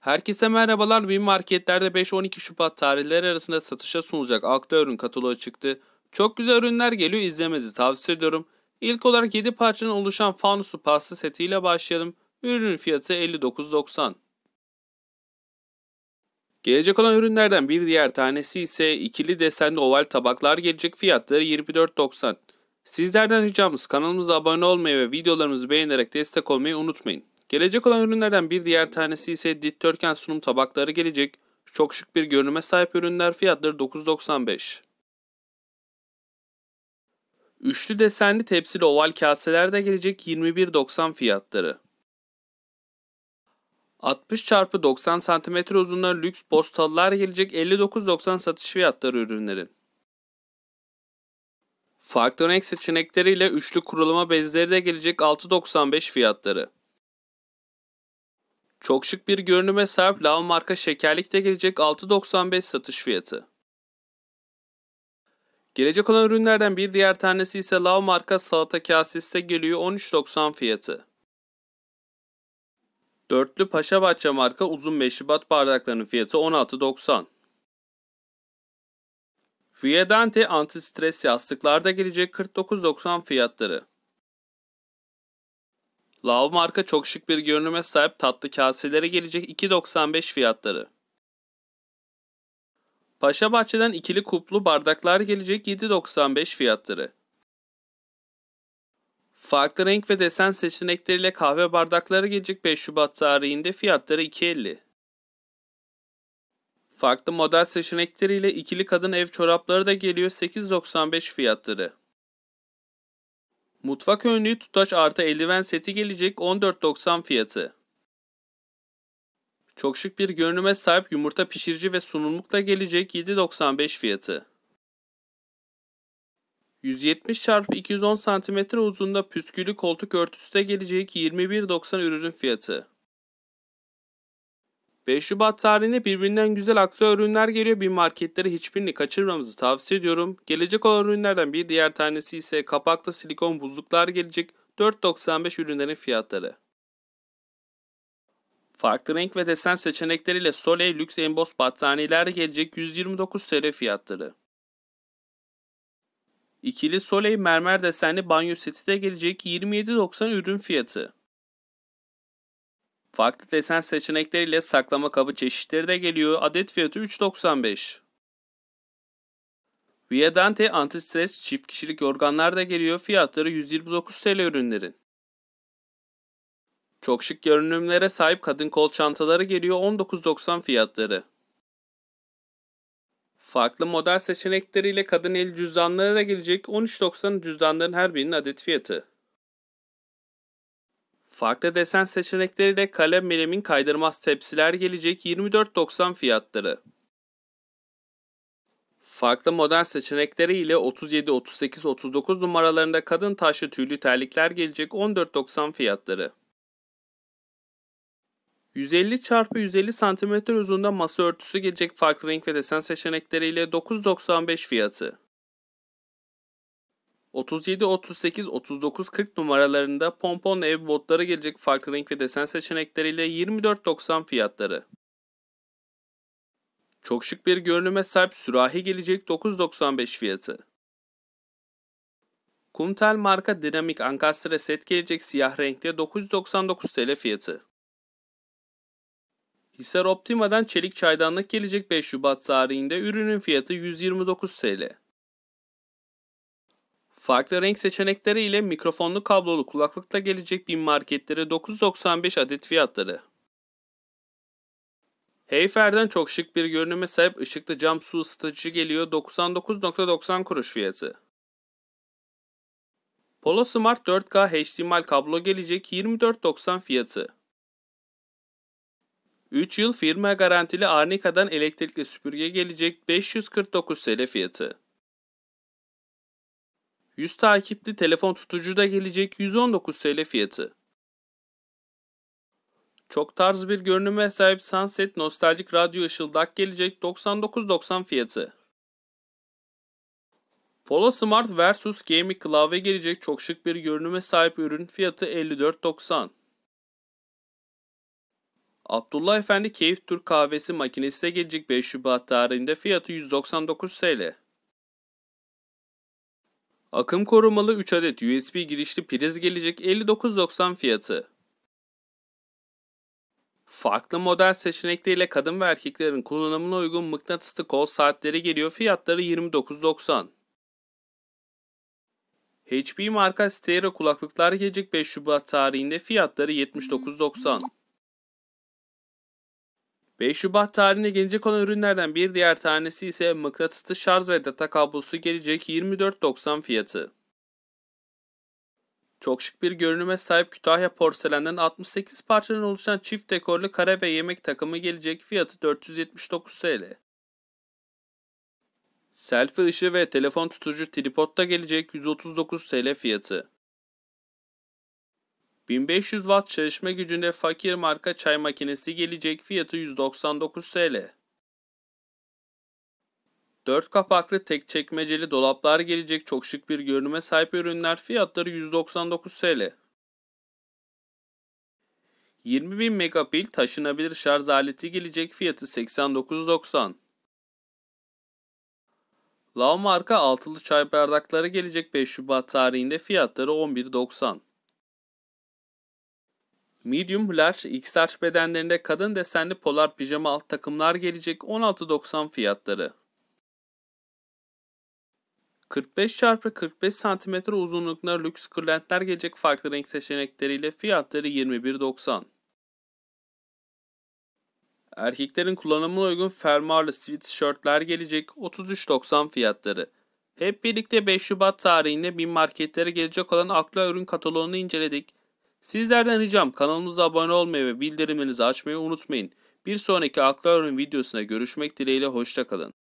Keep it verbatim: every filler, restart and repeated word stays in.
Herkese merhabalar. BİM marketlerde beş on iki Şubat tarihleri arasında satışa sunulacak akla ürün kataloğu çıktı. Çok güzel ürünler geliyor, izlemenizi tavsiye ediyorum. İlk olarak yedi parçadan oluşan fanuslu pasta setiyle başlayalım. Ürünün fiyatı elli dokuz doksan. Gelecek olan ürünlerden bir diğer tanesi ise ikili desenli oval tabaklar gelecek, fiyatları yirmi dört doksan. Sizlerden ricamız kanalımıza abone olmayı ve videolarımızı beğenerek destek olmayı unutmayın. Gelecek olan ürünlerden bir diğer tanesi ise dikdörtgen sunum tabakları gelecek. Çok şık bir görünüme sahip ürünler, fiyatları dokuz doksan beş. Üçlü desenli tepsili oval kaseler de gelecek, yirmi bir doksan fiyatları. altmış çarpı doksan santimetre uzunluğu lüks postalılar gelecek, elli dokuz doksan satış fiyatları ürünlerin. Farklı renk seçenekleriyle üçlü kurulama bezleri de gelecek, altı doksan beş fiyatları. Çok şık bir görünüme sahip Lav marka şekerlik de gelecek, altı doksan beş satış fiyatı. Gelecek olan ürünlerden bir diğer tanesi ise Lav marka salata kasesi de geliyor, on üç doksan fiyatı. Dörtlü Paşabahçe marka uzun meşrubat bardaklarının fiyatı on altı doksan. Viedante anti-stres yastıklar da gelecek, kırk dokuz doksan fiyatları. Lav marka çok şık bir görünüme sahip tatlı kaseleri gelecek, iki doksan beş fiyatları. Paşabahçe'den ikili kuplu bardaklar gelecek, yedi doksan beş fiyatları. Farklı renk ve desen seçenekleriyle kahve bardakları gelecek, beş Şubat tarihinde, fiyatları iki elli. Farklı model seçenekleriyle ikili kadın ev çorapları da geliyor, sekiz doksan beş fiyatları. Mutfak önlüğü tutaç artı eldiven seti gelecek, on dört doksan fiyatı. Çok şık bir görünüme sahip yumurta pişirici ve sunumluk da gelecek, yedi doksan beş fiyatı. yüz yetmiş çarpı iki yüz on santimetre uzunluğunda püsküllü koltuk örtüsü de gelecek, yirmi bir doksan ürünün fiyatı. beş Şubat tarihinde birbirinden güzel akla ürünler geliyor. Bir marketlere hiçbirini kaçırmamızı tavsiye ediyorum. Gelecek olan ürünlerden bir diğer tanesi ise kapaklı silikon buzluklar gelecek, dört doksan beş ürünlerin fiyatları. Farklı renk ve desen seçenekleriyle Soleil lüks emboss battaniyeler gelecek, yüz yirmi dokuz TL fiyatları. İkili Soleil mermer desenli banyo seti de gelecek, yirmi yedi doksan ürün fiyatı. Farklı desen seçenekleriyle saklama kabı çeşitleri de geliyor, adet fiyatı üç doksan beş. Viedante anti-stres çift kişilik yorganlar da geliyor, fiyatları yüz yirmi dokuz TL ürünlerin. Çok şık görünümlere sahip kadın kol çantaları geliyor, on dokuz doksan fiyatları. Farklı model seçenekleriyle kadın el cüzdanları da gelecek, on üç doksan cüzdanların her birinin adet fiyatı. Farklı desen seçenekleriyle kalem melemin kaydırmaz tepsiler gelecek, yirmi dört doksan fiyatları. Farklı model seçenekleriyle otuz yedi, otuz sekiz, otuz dokuz numaralarında kadın taşlı tüylü terlikler gelecek, on dört doksan fiyatları. yüz elli çarpı yüz elli santimetre uzunluğunda masa örtüsü gelecek, farklı renk ve desen seçenekleriyle dokuz doksan beş fiyatı. otuz yedi, otuz sekiz, otuz dokuz, kırk numaralarında pompon ev botları gelecek, farklı renk ve desen seçenekleriyle yirmi dört doksan fiyatları. Çok şık bir görünüme sahip sürahi gelecek, dokuz doksan beş fiyatı. Kumtel marka dinamik ankastre set gelecek, siyah renkte, dokuz doksan dokuz TL fiyatı. Hisar Optima'dan çelik çaydanlık gelecek, beş Şubat tarihinde, ürünün fiyatı yüz yirmi dokuz TL. Farklı renk seçenekleri ile mikrofonlu kablolu kulaklık da gelecek, BİM marketlere dokuz doksan beş adet fiyatları. Heyfer'den çok şık bir görünüme sahip ışıklı cam su ısıtıcı geliyor, doksan dokuz doksan kuruş fiyatı. Polo Smart dört K H D M I kablo gelecek, yirmi dört doksan fiyatı. üç yıl firma garantili Arnica'dan elektrikli süpürge gelecek, beş yüz kırk dokuz TL fiyatı. yüz takipli telefon tutucu da gelecek, yüz on dokuz TL fiyatı. Çok tarz bir görünüme sahip Sunset nostaljik radyo ışıldak gelecek, doksan dokuz doksan fiyatı. Polo Smart Versus Gaming klavye gelecek, çok şık bir görünüme sahip ürün, fiyatı elli dört doksan. Abdullah Efendi Keyif Türk kahvesi makinesi de gelecek beş Şubat tarihinde, fiyatı yüz doksan dokuz TL. Akım korumalı üç adet U S B girişli priz gelecek, elli dokuz doksan fiyatı. Farklı model seçenekleriyle kadın ve erkeklerin kullanımına uygun mıknatıslı kol saatleri geliyor, fiyatları yirmi dokuz doksan. H P marka stereo kulaklıklar gelecek beş Şubat tarihinde, fiyatları yetmiş dokuz doksan. beş Şubat tarihinde gelecek olan ürünlerden bir diğer tanesi ise mıknatıslı şarj ve data kablosu gelecek, yirmi dört doksan fiyatı. Çok şık bir görünüme sahip Kütahya porselenden altmış sekiz parçadan oluşan çift dekorlu kare ve yemek takımı gelecek, fiyatı dört yüz yetmiş dokuz TL. Selfie ışığı ve telefon tutucu tripod da gelecek, yüz otuz dokuz TL fiyatı. bin beş yüz watt çalışma gücünde Fakir marka çay makinesi gelecek, fiyatı yüz doksan dokuz TL. dört kapaklı tek çekmeceli dolaplar gelecek, çok şık bir görünüme sahip ürünler, fiyatları yüz doksan dokuz TL. yirmi bin megapil taşınabilir şarj aleti gelecek, fiyatı seksen dokuz doksan. Lav marka altılı çay bardakları gelecek beş Şubat tarihinde, fiyatları on bir doksan. Medium, large, X large bedenlerinde kadın desenli polar pijama alt takımlar gelecek, on altı doksan fiyatları. kırk beş çarpı kırk beş santimetre uzunlukta lüks kırlentler gelecek farklı renk seçenekleriyle, fiyatları yirmi bir doksan. Erkeklerin kullanımına uygun fermuarlı sweatshirtler gelecek, otuz üç doksan fiyatları. Hep birlikte beş Şubat tarihinde bin marketlere gelecek olan Akla ürün kataloğunu inceledik. Sizlerden ricam kanalımıza abone olmayı ve bildirimlerinizi açmayı unutmayın. Bir sonraki Akla ürün videosuna görüşmek dileğiyle, hoşça kalın.